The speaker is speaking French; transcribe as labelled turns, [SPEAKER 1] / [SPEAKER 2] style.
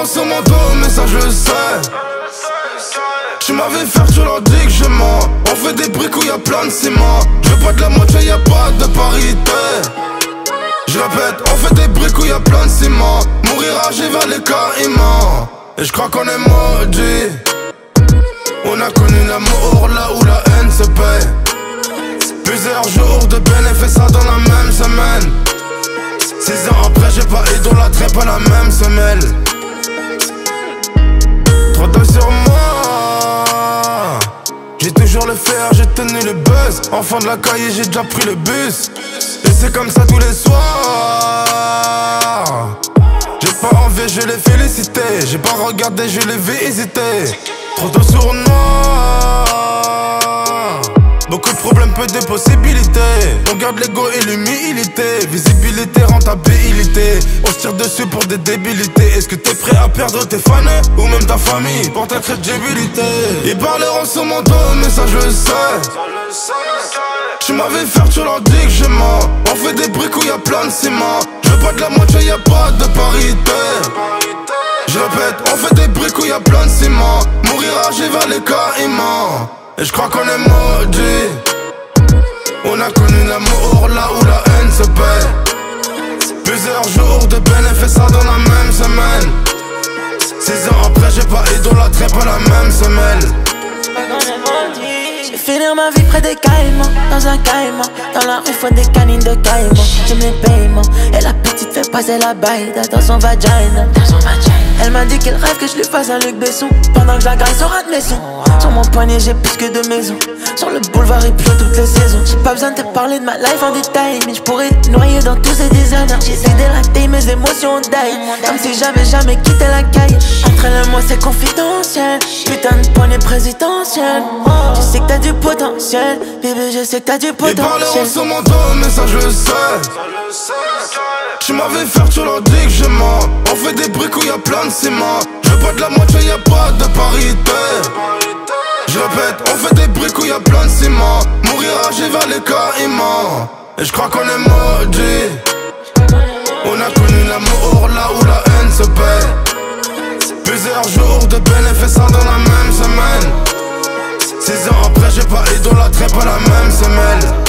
[SPEAKER 1] sur mon dos, mais ça je le sais. Tu m'avais fait, tu leur dis que je mens. On fait des briques où y'a plein de ciment. Je veux pas de la moitié, y'a pas de parité. Je répète, on fait des briques où y'a plein de ciment. Mourir âgé vers les caïmans. Et je crois qu'on est maudit. On a connu l'amour là où la haine se paie. Plusieurs jours de bénéfices dans la même semaine. 6 ans après j'ai pas idolâtré pas la même semelle. Trop d'œil sur moi. J'ai toujours le fer, j'ai tenu le buzz. Enfant de la caille, j'ai déjà pris le bus. Et c'est comme ça tous les soirs. J'ai pas envie, je l'ai félicité. J'ai pas regardé, je l'ai visité. Trop d'eau sur moi. Beaucoup de problèmes, peu de possibilités. On garde l'ego et l'humilité. Visibilité, rentabilité. On se tire dessus pour des débilités. Est-ce que t'es prêt à perdre tes fans ou même ta famille pour ta crédibilité? Ils parleront sur mon dos, mais ça je le sais. Tu m'avais fait, tu leur dis que je mens. On fait des briques où y'a plein de ciment. Je veux pas de la moitié, y'a pas de parité. Je répète, on fait des briques où y'a plein de ciment. Mourir âgé vers les caïmans. Et je crois qu'on est maudit. On a connu l'amour là où la haine se paie. Plusieurs jours de bénéfices dans la même semaine. 6 ans après j'ai pas idolâtré pas la même semelle.
[SPEAKER 2] J'ai finir ma vie près des caïmans, dans un caïman. Dans la rue faut des canines de caïmans. J'aime les paiements, et la petite fait passer la baille dans son vagina. Elle m'a dit qu'elle rêve que je lui fasse un Luc Besson pendant que je la graille sur un de mes sons. Sur mon poignet j'ai plus que 2 maisons. Sur le boulevard il pleut toutes les saisons. J'ai pas besoin de te parler de ma life en détail, mais je pourrais te noyer dans tous ces designers. J'essaie d'élater mes émotions die, comme si j'avais jamais quitté la caille. Entre elle et moi c'est confidentiel. Putain de poignée présidentielle. Je sais que t'as du potentiel, bébé je sais que t'as du potentiel.
[SPEAKER 1] Ils parleront sur mon dos, mais ça je le sais. Tu m'avais fait, tu leur dis que je mens. On fait des briques où y'a plein de ciment. Je veux pas de la moitié, y'a pas de parité. Je répète, on fait des briques où y'a plein de ciment. Mourir âgé vers les caïmans. Et je crois qu'on est maudit. On a connu l'amour là où la haine se paie. Plusieurs jours de bénéfices dans la même semaine. 6 ans après j'ai pas idolâtré pas la même semelle.